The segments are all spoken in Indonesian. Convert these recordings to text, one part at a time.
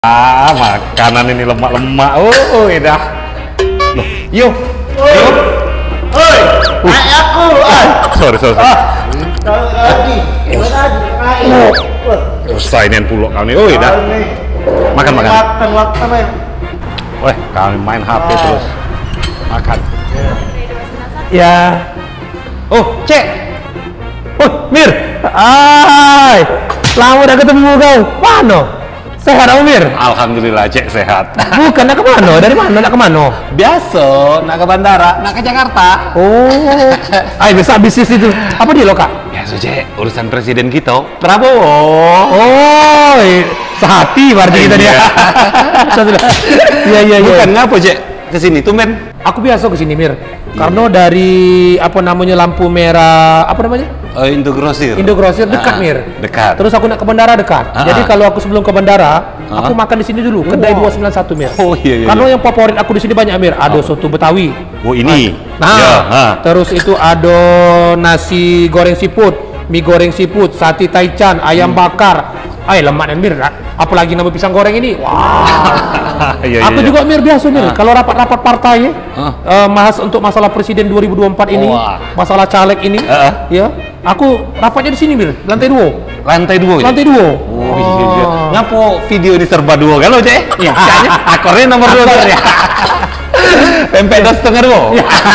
Makanan ini lemak-lemak. Oh, dah. Loh, yuk. Yuk. Oi, aku. Sorry. Lagi. Usah ini pulok kami. Oh, dah. Makan. Makan. Weh, kami main HP terus. Makan. Ya. Oh, Cek. Oh, Mir. Ay, lama udah ketemu kau. Mana? Sehat kamu, Mir? Alhamdulillah, Cek sehat. Bukan, nak kemana? Dari mana? Nak kemana? Biasa, nak ke bandara, nak ke Jakarta. Oh, ay, besar bisnis itu. Apa dia lo, Kak? Biasa, Cek. Urusan presiden kita, Prabowo. Oh, sehati berarti kita dia. Iya. Bukan ngapa, Cek? Kesini, tumben. Aku biasa kesini, Mir. Karena dari apa namanya lampu merah, apa namanya? Indogrosir. Indogrosir dekat, Mir. Dekat. Terus aku nak ke bandara dekat. Jadi kalau aku sebelum ke bandara, aku makan di sini dulu, kedai 291, Mir. Oh iya. Karena yang favorit aku di sini banyak, Mir. Ada soto Betawi. Oh ini. Nah, Ya, terus itu ada nasi goreng siput, mie goreng siput, sate taichan, ayam bakar. Ay, lemak dan Mir. Apalagi nama pisang goreng ini. Wah. Iya, Aku juga, Mir, biasa, Mir. Kalau rapat-rapat partai untuk masalah presiden 2024 ini, masalah caleg ini, ya. Aku rapatnya di sini, Mir, lantai 2. Lantai 2 ya? Lantai 2. Oh iya. Ngapo video ini serba 2 kan lo, Cek? Iya. Akornya nomor 2 ya. Pempek 2,5.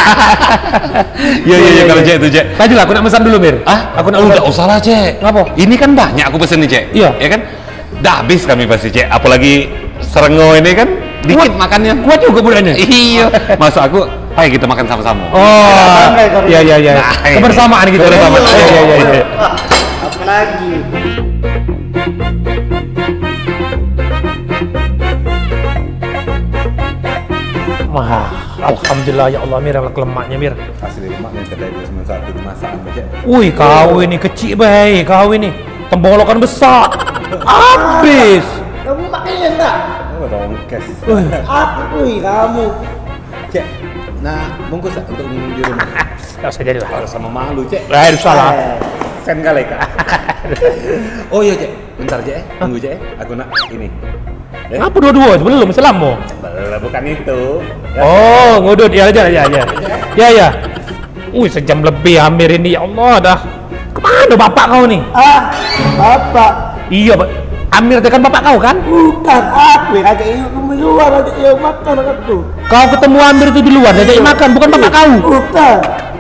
Iya kalau Cek itu, Cek. Tadi lah, aku nak pesan dulu, Mir. Aku nak udah usah lah, Cek. Ngapa? Ini kan banyak aku pesen nih, Cek. Iya. Ya kan? Dah habis kami pasti, Cek. Apalagi serengo ini kan dikit makannya. Kuat juga budaknya. Iya. Masuk aku, ayo kita makan sama-sama. Oh, iya. Kebersamaan gitu. Iya. Apa lagi? Wah, alhamdulillah ya Allah, Mir, lemaknya, Mir. Asli lemak nih kedai 291 masakan, Cek. Wih, kau ini kecil baik, kau ini tembolokan besar. Habis. Kamu makannya enggak? Oh, rongkes. Aku, kamu. Cek. Nah, bungkus tak untuk di rumah? Enggak usah jadi lah. Harus sama malu, Cek. Salah. Sen kali, Kak. Oh iya, Cek. Bentar, Cek. Tunggu, Cek. Aku nak ini. Apa dua-dua? Belum, selama. Belum, bukan itu. Oh, ngudut ya. Ya. Wih, sejam lebih hampir ini, ya Allah dah. Kemana bapak kau nih? Bapak. Iya, Pak. Amir tekan bapak kau kan? Bukan aku yang ajak kamu luar, ajak yang makan aku. Kau ketemu Amir itu di luar, jadi makan, bukan bapak kau. Bukan.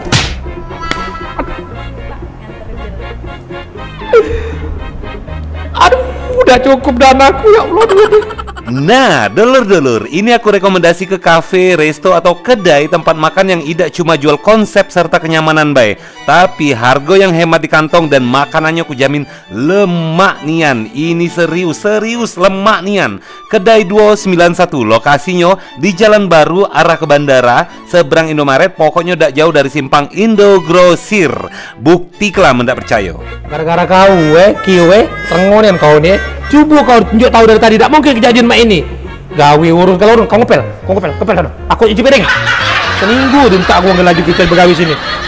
Aduh, udah cukup danaku, ya Allah. Nah, dulur-dulur, ini aku rekomendasi ke kafe, resto, atau kedai tempat makan yang tidak cuma jual konsep serta kenyamanan baik, tapi harga yang hemat di kantong dan makanannya aku jamin lemak nian. Ini serius lemak nian. Kedai 291, lokasinya di Jalan Baru arah ke bandara, seberang Indomaret, pokoknya tidak jauh dari simpang Indogrosir. Buktilah mendak percaya. Gara-gara kau, kiwe, serengonian kau nih. Coba kau tunjuk tahu dari tadi, tidak mungkin kejadian mak ini. Gawe urus kalau urus, kau ngepel sana. Aku cuci piring. Seminggu dinta aku ngelaju kita begawi sini.